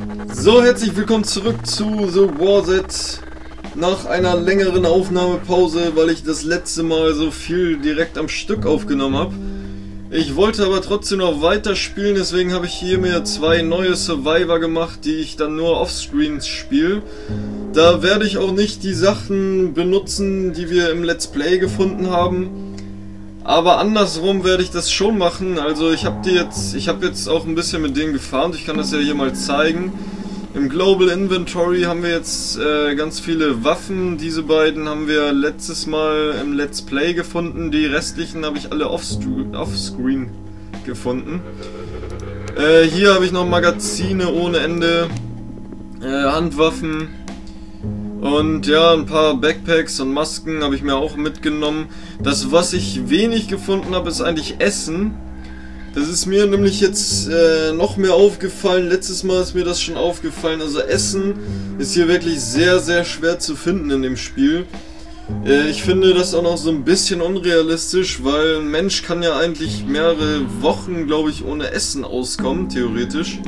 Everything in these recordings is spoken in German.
So, herzlich willkommen zurück zu The Warset. Nach einer längeren Aufnahmepause, weil ich das letzte Mal so viel direkt am Stück aufgenommen habe. Ich wollte aber trotzdem noch weiterspielen, deswegen habe ich hier mir 2 neue Survivor gemacht, die ich dann nur offscreen spiele. Da werde ich auch nicht die Sachen benutzen, die wir im Let's Play gefunden haben. Aber andersrum werde ich das schon machen. Also ich habe jetzt auch ein bisschen mit denen gefarmt. Ich kann das ja hier mal zeigen. Im Global Inventory haben wir jetzt ganz viele Waffen. Diese beiden haben wir letztes Mal im Let's Play gefunden. Die restlichen habe ich alle offscreen gefunden. Hier habe ich noch Magazine ohne Ende, Handwaffen und ja, ein paar Backpacks und Masken habe ich mir auch mitgenommen. Das, was ich wenig gefunden habe, ist eigentlich Essen. Das ist mir nämlich jetzt noch mehr aufgefallen. Letztes Mal ist mir das schon aufgefallen. Also Essen ist hier wirklich sehr, sehr schwer zu finden in dem Spiel. Ich finde das auch noch so ein bisschen unrealistisch, weil ein Mensch kann ja eigentlich mehrere Wochen, glaube ich, ohne Essen auskommen, theoretisch.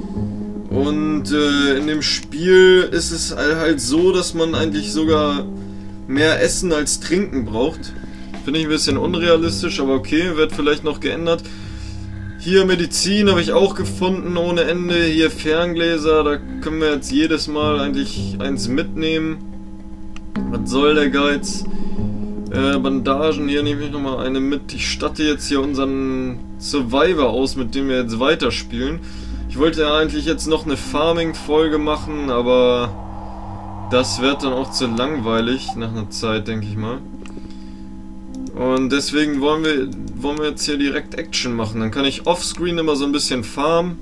Und in dem Spiel ist es halt so, dass man eigentlich sogar mehr Essen als Trinken braucht. Finde ich ein bisschen unrealistisch, aber okay, wird vielleicht noch geändert. Hier Medizin habe ich auch gefunden ohne Ende. Hier Ferngläser, da können wir jetzt jedes Mal eigentlich eins mitnehmen. Was soll der Geiz? Bandagen, hier nehme ich nochmal eine mit. Ich statte jetzt hier unseren Survivor aus, mit dem wir jetzt weiterspielen. Ich wollte ja eigentlich jetzt noch eine Farming-Folge machen, aber das wird dann auch zu langweilig nach einer Zeit, denke ich mal. Und deswegen wollen wir jetzt hier direkt Action machen. Dann kann ich offscreen immer so ein bisschen farmen.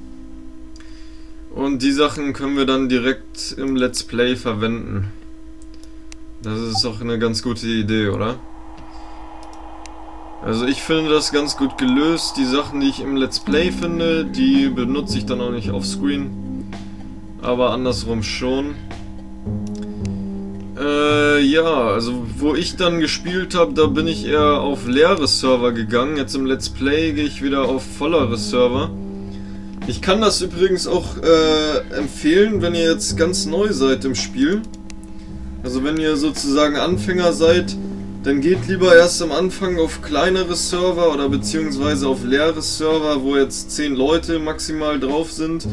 Und die Sachen können wir dann direkt im Let's Play verwenden. Das ist auch eine ganz gute Idee, oder? Also ich finde das ganz gut gelöst. Die Sachen, die ich im Let's Play finde, die benutze ich dann auch nicht offscreen. Aber andersrum schon. Ja, also wo ich dann gespielt habe, da bin ich eher auf leere Server gegangen. Jetzt im Let's Play gehe ich wieder auf vollere Server. Ich kann das übrigens auch empfehlen, wenn ihr jetzt ganz neu seid im Spiel. Also wenn ihr sozusagen Anfänger seid, dann geht lieber erst am Anfang auf kleinere Server oder beziehungsweise auf leere Server, wo jetzt 10 Leute maximal drauf sind.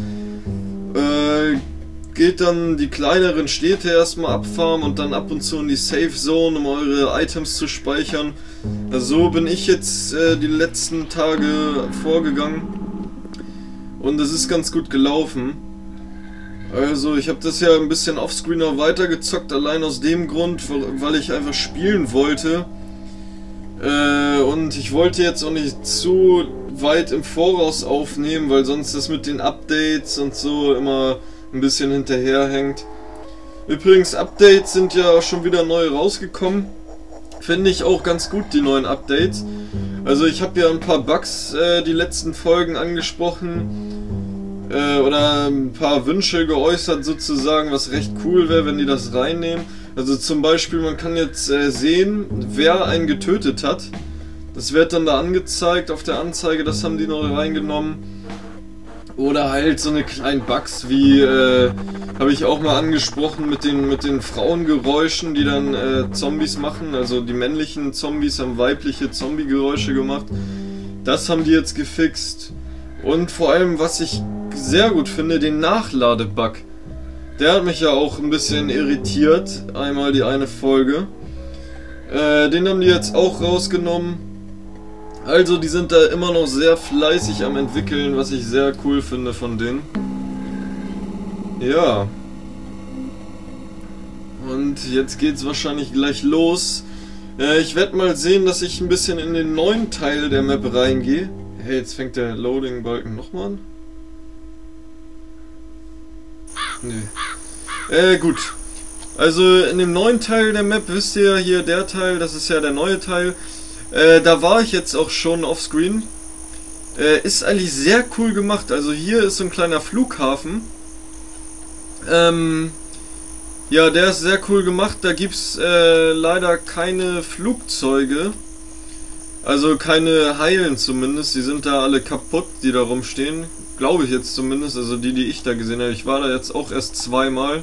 Geht dann die kleineren Städte erstmal abfarmen und dann ab und zu in die Safe Zone, um eure Items zu speichern. Also so bin ich jetzt die letzten Tage vorgegangen und es ist ganz gut gelaufen. Also ich habe das ja ein bisschen offscreen auch weitergezockt, allein aus dem Grund, weil ich einfach spielen wollte. Und ich wollte jetzt auch nicht zu weit im Voraus aufnehmen, weil sonst das mit den Updates und so immer ein bisschen hinterherhängt. Übrigens, Updates sind ja schon wieder neu rausgekommen. Finde ich auch ganz gut, die neuen Updates. Also ich habe ja ein paar Bugs die letzten Folgen angesprochen. Oder ein paar Wünsche geäußert sozusagen, was recht cool wäre, wenn die das reinnehmen. Also zum Beispiel, man kann jetzt sehen, wer einen getötet hat. Das wird dann da angezeigt auf der Anzeige, das haben die noch reingenommen. Oder halt so eine kleinen Bugs wie, habe ich auch mal angesprochen mit den Frauengeräuschen, die dann Zombies machen. Also die männlichen Zombies haben weibliche Zombie-Geräusche gemacht. Das haben die jetzt gefixt. Und vor allem, was ich sehr gut finde, den Nachladebug. Der hat mich ja auch ein bisschen irritiert, einmal die eine Folge. Den haben die jetzt auch rausgenommen. Also die sind da immer noch sehr fleißig am entwickeln, was ich sehr cool finde von denen. Ja. Und jetzt geht's wahrscheinlich gleich los. Ich werde mal sehen, dass ich ein bisschen in den neuen Teil der Map reingehe. Hey, jetzt fängt der Loading-Balken nochmal an. Nee. Gut. Also in dem neuen Teil der Map, wisst ihr ja hier, der Teil, das ist ja der neue Teil. Da war ich jetzt auch schon offscreen. Ist eigentlich sehr cool gemacht. Also hier ist so ein kleiner Flughafen. Ja, der ist sehr cool gemacht. Da gibt es leider keine Flugzeuge. Also keine heilen zumindest. Die sind da alle kaputt, die da rumstehen. Glaube ich jetzt zumindest, also die ich da gesehen habe. Ich war da jetzt auch erst zweimal.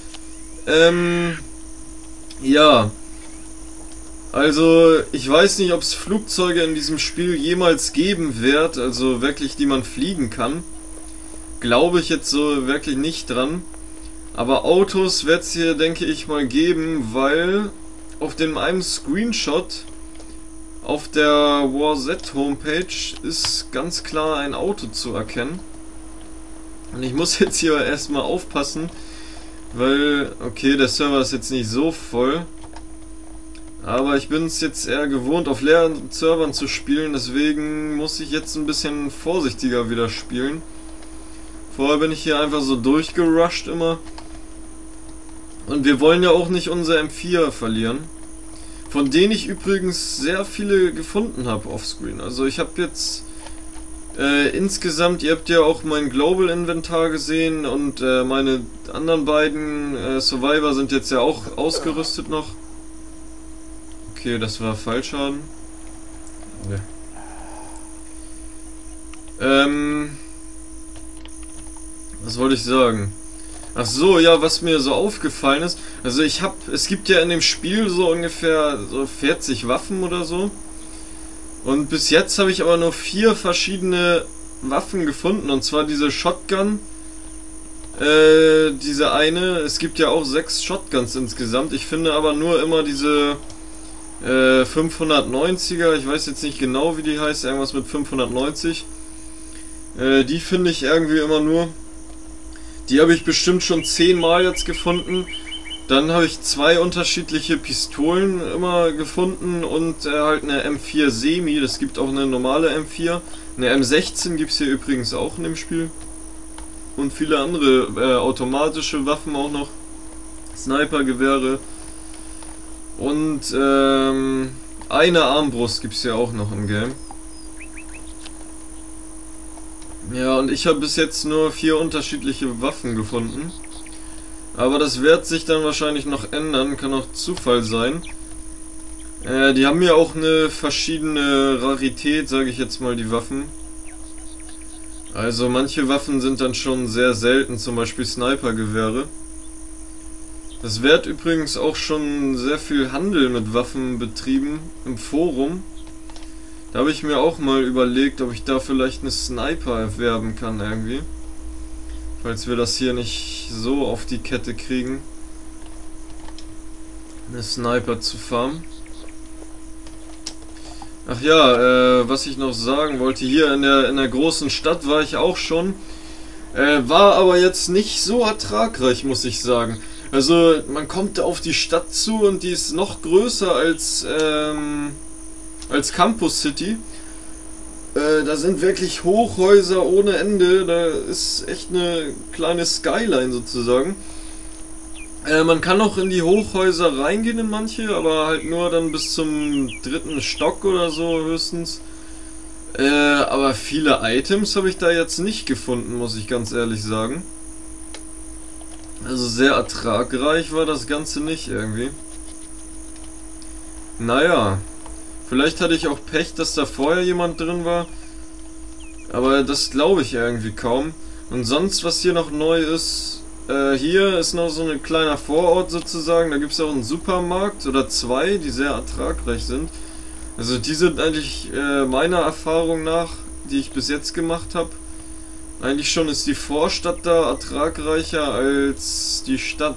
Ja. Also, ich weiß nicht, ob es Flugzeuge in diesem Spiel jemals geben wird, also wirklich, die man fliegen kann. Glaube ich jetzt so wirklich nicht dran. Aber Autos wird es hier, denke ich, mal geben, weil auf dem einen Screenshot auf der WarZ Homepage ist ganz klar ein Auto zu erkennen. Und ich muss jetzt hier erstmal aufpassen, weil, okay, der Server ist jetzt nicht so voll. Aber ich bin es jetzt eher gewohnt, auf leeren Servern zu spielen, deswegen muss ich jetzt ein bisschen vorsichtiger wieder spielen. Vorher bin ich hier einfach so durchgerusht immer. Und wir wollen ja auch nicht unser M4 verlieren. Von denen ich übrigens sehr viele gefunden habe offscreen. Also ich habe jetzt insgesamt, ihr habt ja auch mein Global Inventar gesehen und meine anderen beiden Survivor sind jetzt ja auch ausgerüstet noch. Okay, das war Fallschaden. Ja. Was wollte ich sagen? Ach so, ja, was mir so aufgefallen ist, also es gibt ja in dem Spiel so ungefähr so 40 Waffen oder so. Und bis jetzt habe ich aber nur 4 verschiedene Waffen gefunden, und zwar diese Shotgun, diese eine, es gibt ja auch 6 Shotguns insgesamt, ich finde aber nur immer diese 590er, ich weiß jetzt nicht genau wie die heißt, irgendwas mit 590, die finde ich irgendwie immer nur. Die habe ich bestimmt schon 10 Mal jetzt gefunden. Dann habe ich 2 unterschiedliche Pistolen immer gefunden und halt eine M4 Semi. Das gibt auch eine normale M4. Eine M16 gibt es hier übrigens auch in dem Spiel. Und viele andere automatische Waffen auch noch. Snipergewehre. Und eine Armbrust gibt es hier auch noch im Game. Ja, und ich habe bis jetzt nur 4 unterschiedliche Waffen gefunden. Aber das wird sich dann wahrscheinlich noch ändern, kann auch Zufall sein. Die haben ja auch eine verschiedene Rarität, sage ich jetzt mal, die Waffen. Also manche Waffen sind dann schon sehr selten, zum Beispiel Snipergewehre. Es wird übrigens auch schon sehr viel Handel mit Waffen betrieben im Forum. Da habe ich mir auch mal überlegt, ob ich da vielleicht eine Sniper erwerben kann irgendwie. Falls wir das hier nicht so auf die Kette kriegen, eine Sniper zu farmen. Ach ja, was ich noch sagen wollte, hier in der großen Stadt war ich auch schon. War aber jetzt nicht so ertragreich, muss ich sagen. Also man kommt auf die Stadt zu und die ist noch größer als Campus City. Da sind wirklich Hochhäuser ohne Ende, da ist echt eine kleine Skyline sozusagen. Man kann auch in die Hochhäuser reingehen in manche, aber halt nur dann bis zum 3. Stock oder so höchstens. Aber viele Items habe ich da jetzt nicht gefunden, muss ich ganz ehrlich sagen. Also sehr ertragreich war das Ganze nicht irgendwie. Naja. Vielleicht hatte ich auch Pech, dass da vorher jemand drin war. Aber das glaube ich irgendwie kaum. Und sonst, was hier noch neu ist, hier ist noch so ein kleiner Vorort sozusagen. Da gibt es auch einen Supermarkt oder 2, die sehr ertragreich sind. Also die sind eigentlich meiner Erfahrung nach, die ich bis jetzt gemacht habe, eigentlich schon ist die Vorstadt da ertragreicher als die Stadt.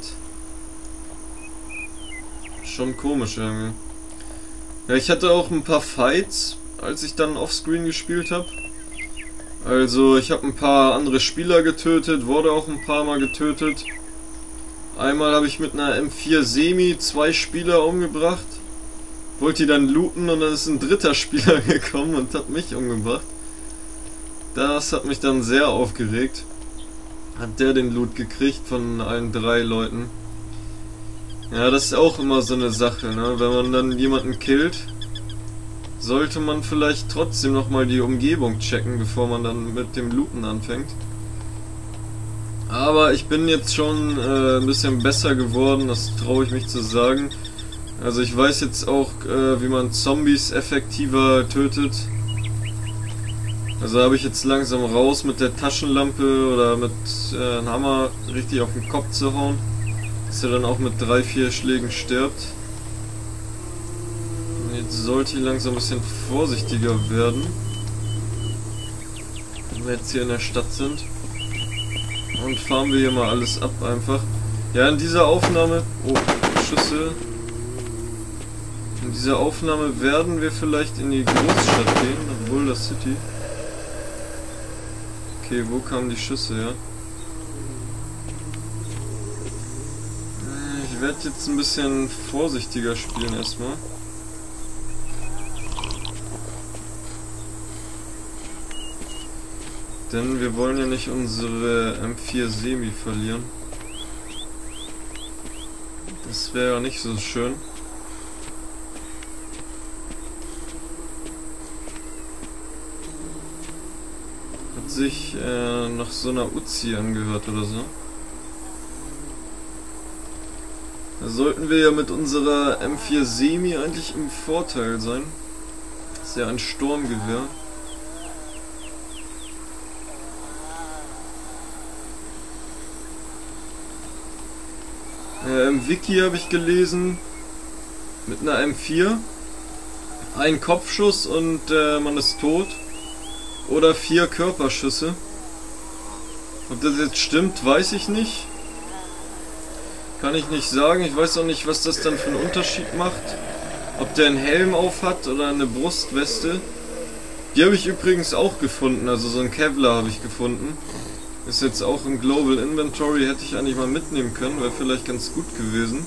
Schon komisch irgendwie. Ja, ich hatte auch ein paar Fights, als ich dann offscreen gespielt habe. Also ich habe ein paar andere Spieler getötet, wurde auch ein paar Mal getötet. Einmal habe ich mit einer M4 Semi 2 Spieler umgebracht. Wollte die dann looten und dann ist ein 3. Spieler gekommen und hat mich umgebracht. Das hat mich dann sehr aufgeregt. Hat der den Loot gekriegt von allen 3 Leuten. Ja, das ist auch immer so eine Sache, ne? Wenn man dann jemanden killt, sollte man vielleicht trotzdem nochmal die Umgebung checken, bevor man dann mit dem Looten anfängt. Aber ich bin jetzt schon ein bisschen besser geworden, das traue ich mich zu sagen. Also ich weiß jetzt auch, wie man Zombies effektiver tötet. Also habe ich jetzt langsam raus mit der Taschenlampe oder mit einem Hammer richtig auf den Kopf zu hauen, dass er dann auch mit 3-4 Schlägen stirbt. Und jetzt sollte ich langsam ein bisschen vorsichtiger werden, wenn wir jetzt hier in der Stadt sind. Und fahren wir hier mal alles ab einfach. Ja, in dieser Aufnahme... Oh, Schüsse. In dieser Aufnahme werden wir vielleicht in die Großstadt gehen, nach Boulder City. Okay, wo kamen die Schüsse, ja? Ich werde jetzt ein bisschen vorsichtiger spielen erstmal. Denn wir wollen ja nicht unsere M4 Semi verlieren. Das wäre ja nicht so schön. Hat sich nach so einer Uzi angehört oder so. Da sollten wir ja mit unserer M4 Semi eigentlich im Vorteil sein. Das ist ja ein Sturmgewehr. Im Wiki habe ich gelesen, mit einer M4 ein Kopfschuss und man ist tot. Oder 4 Körperschüsse. Ob das jetzt stimmt, weiß ich nicht. Kann ich nicht sagen. Ich weiß auch nicht, was das dann für einen Unterschied macht. Ob der einen Helm auf hat oder eine Brustweste. Die habe ich übrigens auch gefunden. Also so ein Kevlar habe ich gefunden. Ist jetzt auch im Global Inventory. Hätte ich eigentlich mal mitnehmen können. Wäre vielleicht ganz gut gewesen.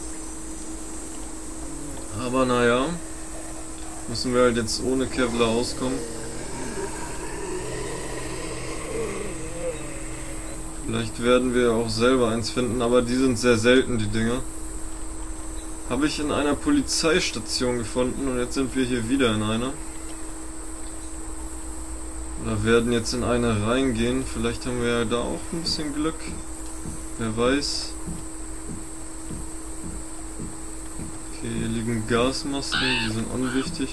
Aber naja. Müssen wir halt jetzt ohne Kevlar auskommen. Vielleicht werden wir auch selber eins finden, aber die sind sehr selten, die Dinger. Habe ich in einer Polizeistation gefunden und jetzt sind wir hier wieder in einer. Oder werden jetzt in eine reingehen. Vielleicht haben wir ja da auch ein bisschen Glück. Wer weiß. Okay, hier liegen Gasmasken, die sind unwichtig.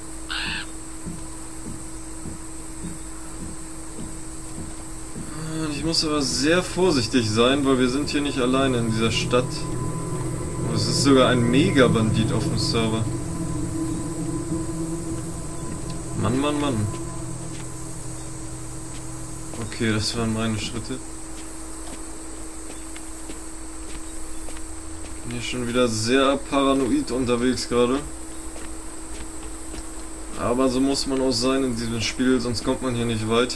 Ich muss aber sehr vorsichtig sein, weil wir sind hier nicht alleine in dieser Stadt. Und es ist sogar ein Mega-Bandit auf dem Server. Mann, Mann, Mann. Okay, das waren meine Schritte. Bin hier schon wieder sehr paranoid unterwegs gerade. Aber so muss man auch sein in diesem Spiel, sonst kommt man hier nicht weit.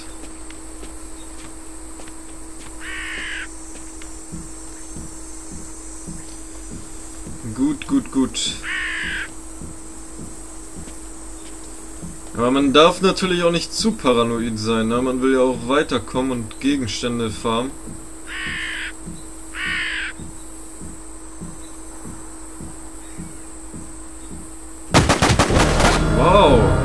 Gut, gut, gut. Aber man darf natürlich auch nicht zu paranoid sein, ne? Man will ja auch weiterkommen und Gegenstände farmen. Wow!